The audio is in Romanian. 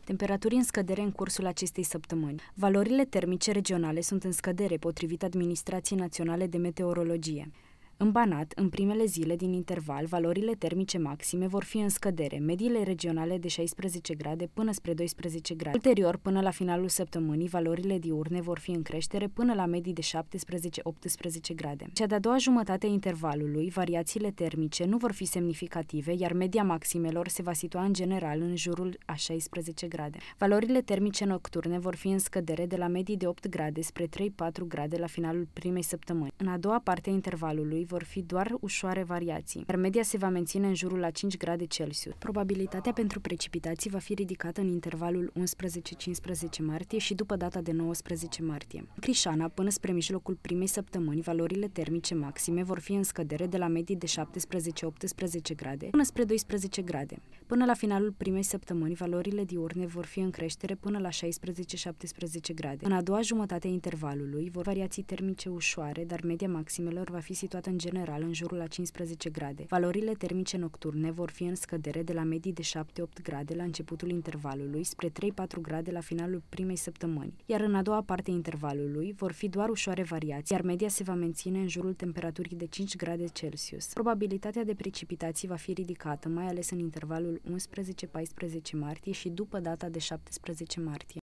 Temperaturi în scădere în cursul acestei săptămâni. Valorile termice regionale sunt în scădere, potrivit Administrației Naționale de Meteorologie. În Banat, în primele zile din interval, valorile termice maxime vor fi în scădere, mediile regionale de 16 grade până spre 12 grade. Ulterior, până la finalul săptămânii, valorile diurne vor fi în creștere până la medii de 17-18 grade. Cea de-a doua jumătate a intervalului, variațiile termice nu vor fi semnificative, iar media maximelor se va situa în general în jurul a 16 grade. Valorile termice nocturne vor fi în scădere de la medii de 8 grade spre 3-4 grade la finalul primei săptămâni. În a doua parte a intervalului vor fi doar ușoare variații, iar media se va menține în jurul la 5 grade Celsius. Probabilitatea pentru precipitații va fi ridicată în intervalul 11-15 martie și după data de 19 martie. În Crișana, până spre mijlocul primei săptămâni, valorile termice maxime vor fi în scădere de la medii de 17-18 grade până spre 12 grade. Până la finalul primei săptămâni, valorile diurne vor fi în creștere până la 16-17 grade. În a doua jumătate a intervalului vor variații termice ușoare, dar media maximelor va fi situată în general în jurul la 15 grade. Valorile termice nocturne vor fi în scădere de la medii de 7-8 grade la începutul intervalului spre 3-4 grade la finalul primei săptămâni, iar în a doua parte a intervalului vor fi doar ușoare variații, iar media se va menține în jurul temperaturii de 5 grade Celsius. Probabilitatea de precipitații va fi ridicată, mai ales în intervalul 11-14 martie și după data de 17 martie.